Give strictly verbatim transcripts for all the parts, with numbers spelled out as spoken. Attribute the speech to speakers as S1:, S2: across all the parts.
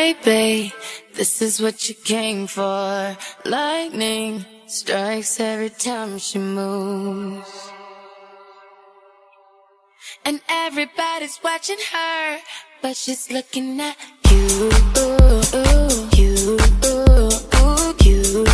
S1: baby, this is what you came for. Lightning strikes every time she moves, and everybody's watching her, but she's looking at you, you, you, you,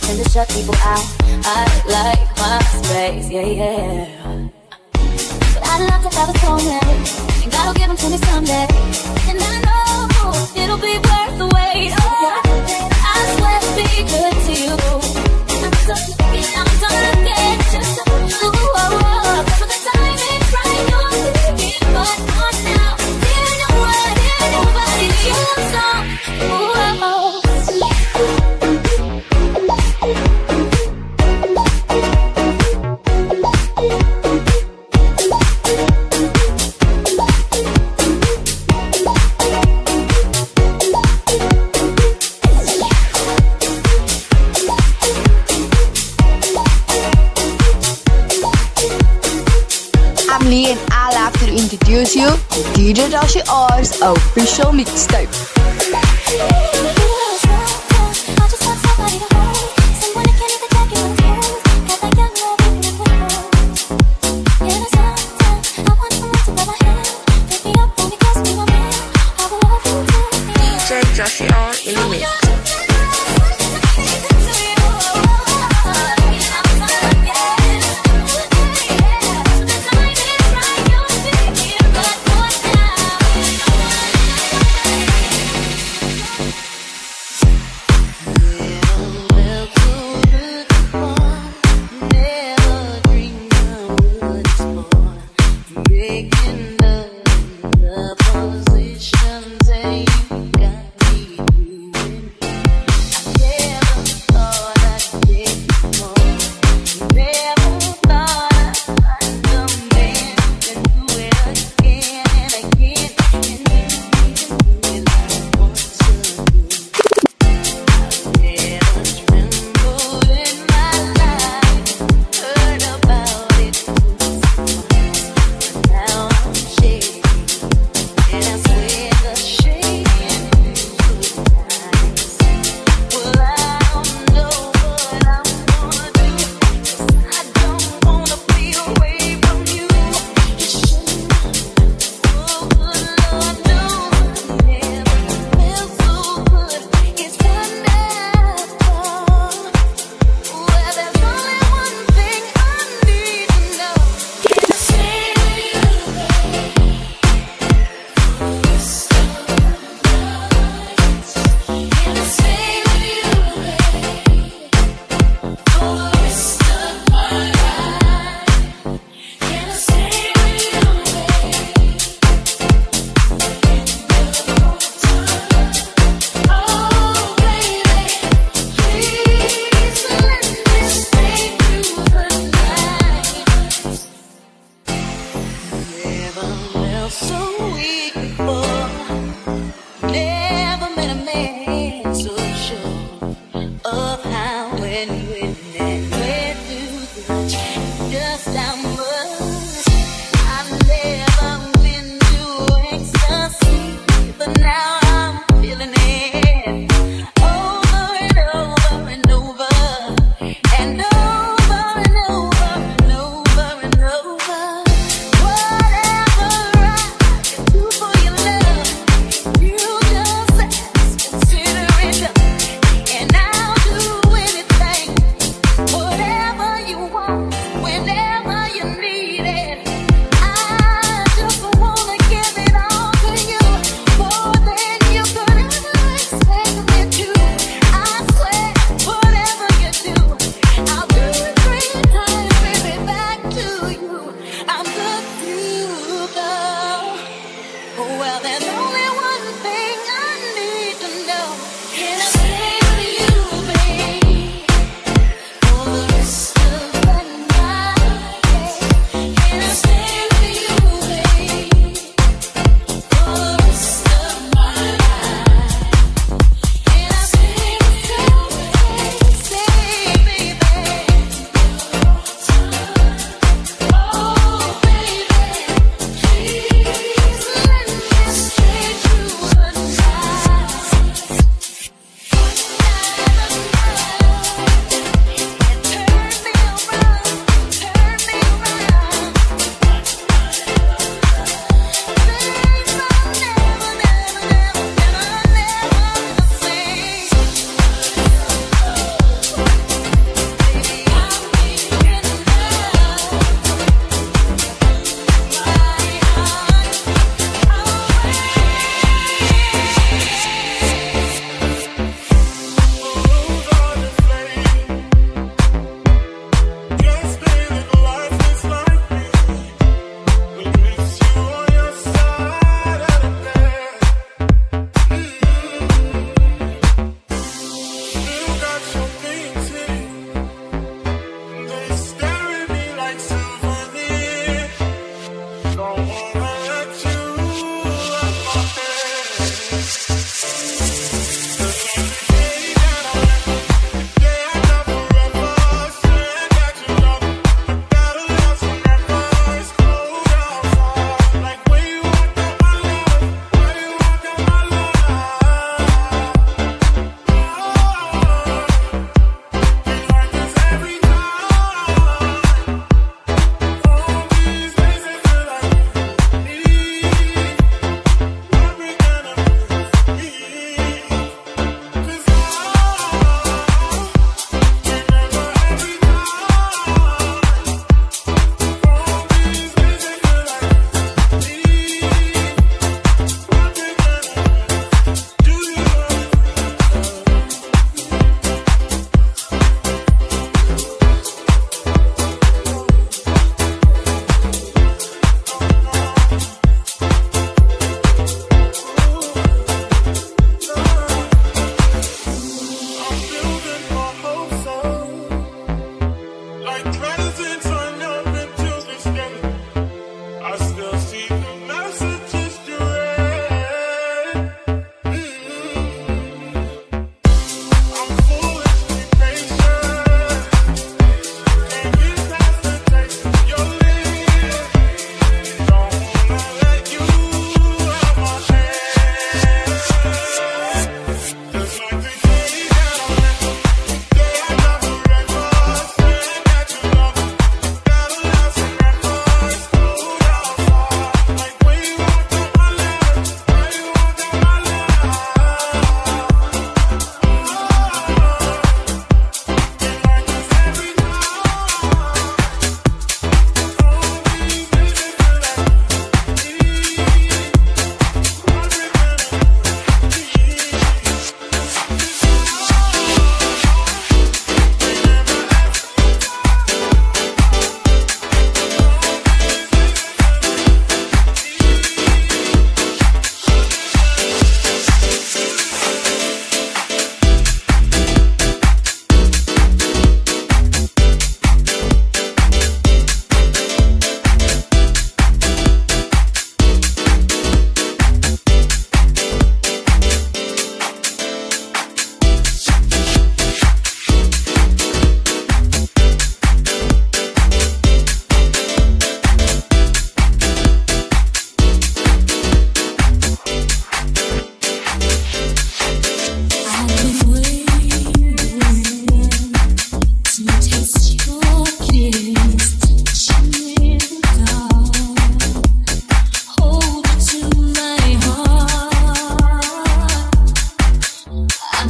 S1: tend to shut people out. I like my space, yeah, yeah. But I'd love to have a soulmate, and God will give him to me someday. And I know it'll be worth the wait. Oh, I swear to be good to you. I'm so lucky, I'm so lucky. Just so, ooh, oh, oh. But the time is right, you're leaving, but not now. Dear no one, dear nobody, you so, ooh, oh, oh.
S2: Lee and I'll have to introduce you to D J Dashi R's official mixtape.
S3: D J Dashi R in the mix.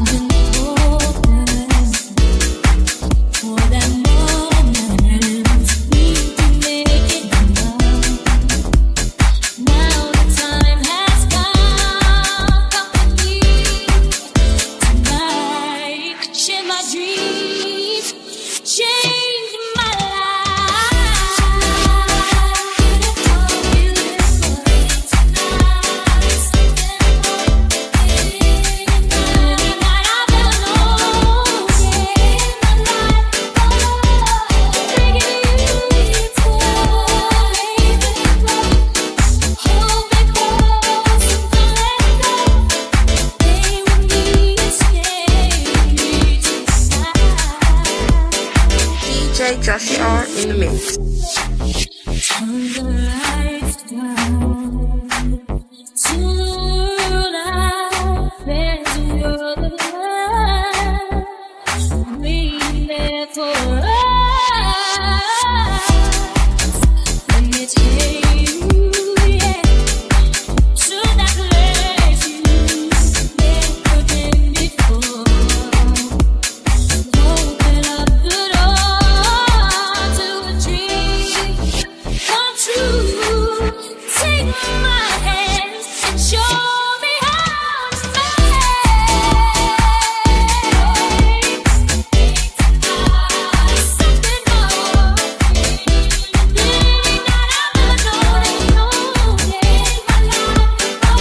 S3: Joshi R in the mix.
S1: Turn the lights down. Tonight there's a world of love waiting there for us. Let me take you, yeah, to that place you've never been before. Open up the door to a dream come true. Take my hand and show me how to make something more. Living that I've never known and known in my life.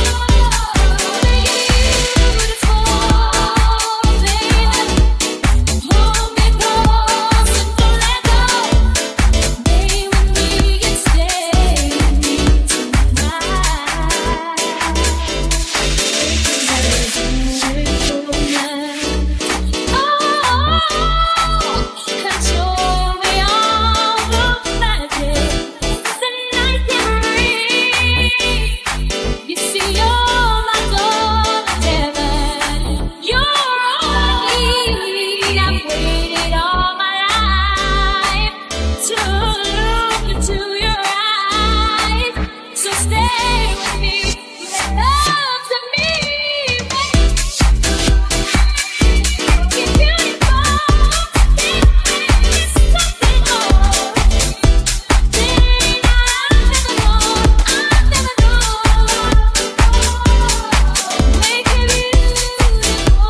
S1: Beautiful, baby. Hold me close and don't let go. Stay with me and stay with me tonight. There's a miracle night. Oh, and show me all the magic that light can bring. You see, you're my door to heaven. You're all I need. I've waited all my life to look into your eyes. So stay with me, make love to me, baby. You're beautiful, give me something more. Living that I've never known, I've never known. Make it beautiful.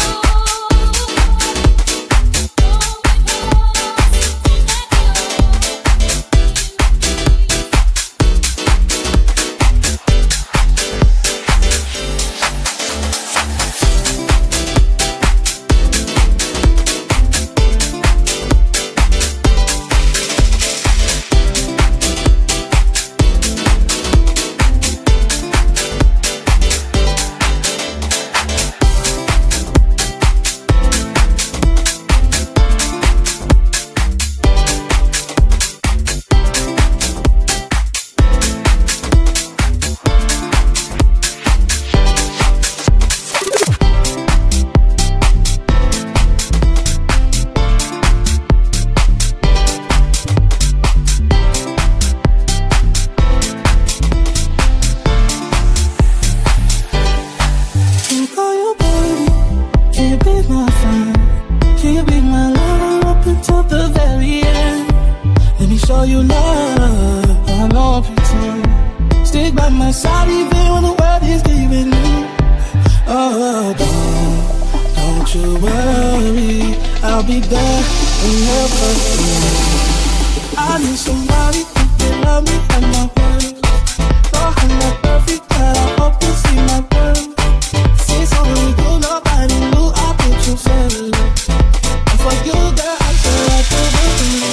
S4: Can you call your baby? Can you be my friend? Can you be my lover up until the very end? Let me show you love, I won't pretend. Stick by my side even when the world is giving me. Oh, don't, don't you worry, I'll be there whenever you need. I need somebody who can love me at my worst. Oh, I'm not perfect, but I hope you see my worth. Since only you, nobody knew I put you first. And for you, girl, I feel like a woman.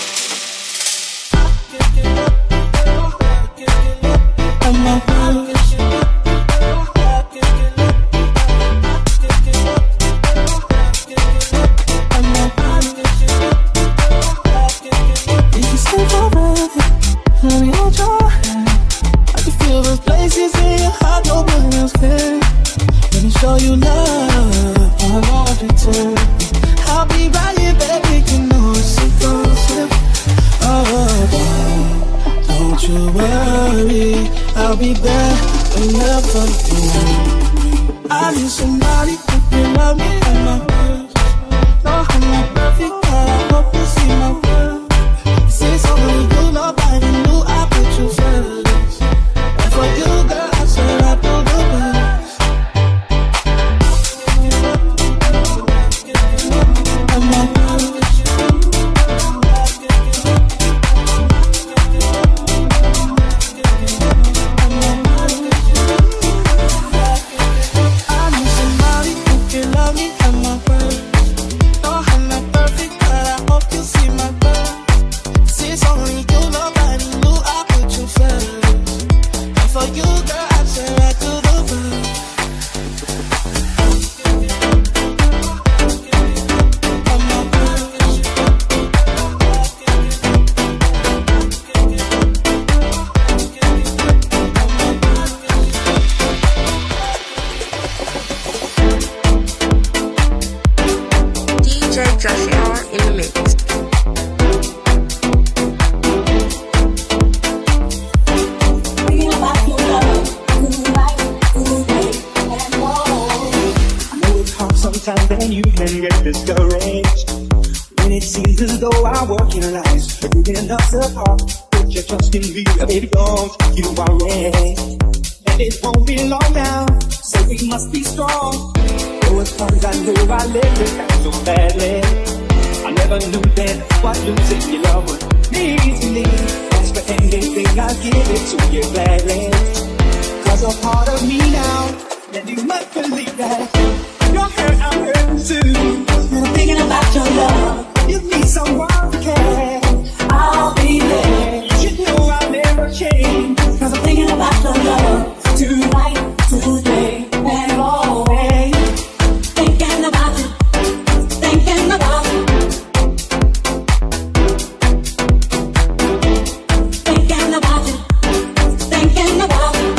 S4: I can't get up, girl, I can't get up. I'm a woman. I can't get up, I can't get up. I'm a woman. If you stay forever, let me hold your hand. I can feel those places in your heart, nobody else can. Let me show you love, I won't pretend. I'll be right here, baby, you know it's a concept. Oh, don't, don't you worry, I'll be there whenever you need. I need somebody who can love me at my
S3: Josie R in the mix.
S4: Sometimes then you can get discouraged when it seems as though our working lives are moving us apart. Put your trust in me, baby, don't you worry. And it won't be long now, so we must be strong. Though at times I know I let it down so badly, I never knew then what losing your love would mean to me. Ask for anything, I'll give it to you gladly. Cause a part of me now, and you must believe that. You're hurt, I'm hurting too. And I'm thinking about your love. Give me someone to care. I'll be there. You should know I'll never change. Cause I'm thinking about your love. Tonight, today, and always. Thinking about you. Thinking about you. Thinking about you. Thinking about you.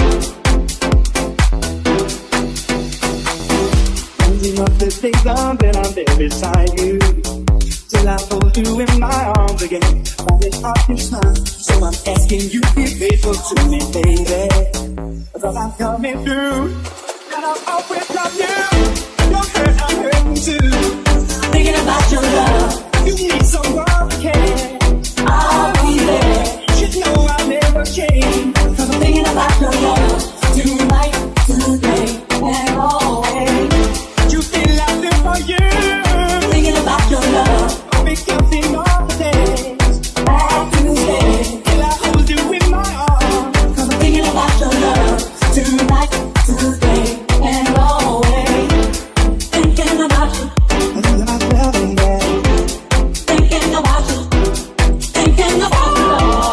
S4: Of the days on that I'm there beside you, till I hold you in my arms again. Find it hard to smile, so I'm asking you to be faithful to me, baby. Cause I'm coming through, and I'll always love you. You're hurt, I'm hurting too. Thinking about your love. You need someone to care. I'll be there. You should know I'll never change. Cause I'm thinking about your love. Tonight, today, and always. You feel out there for you. Thinking about your love. I'll be counting all the days. Back to stay. Till I hold you in my arms. Cause I'm thinking about your love. Tonight, today, and always. Thinking about you. Thinking about loving you. Thinking about you. Thinking about you.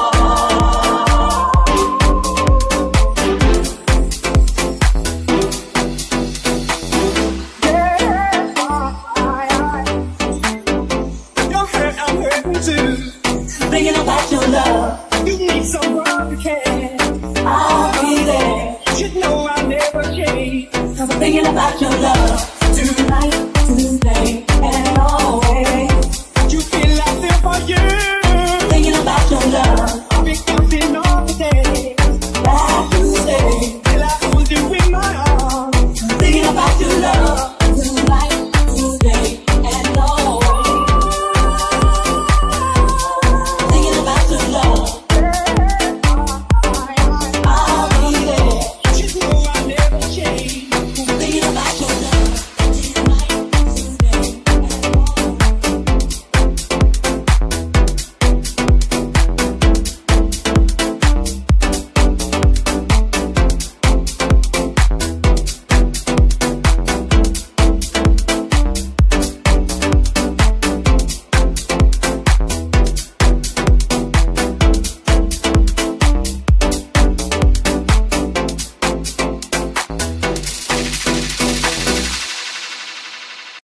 S4: Thinking about your love. You need someone to care. I'll be there. You should know I'll never change. Cause I'm thinking about your love. Tonight, today, and always. You feel out there for you. Thinking about your love. I'll be counting all the days. Back to stay. Till I hold you in my arms. Thinking about your love. Tonight, today, and always. I'll be there. You know I'll never change. Thinking about you.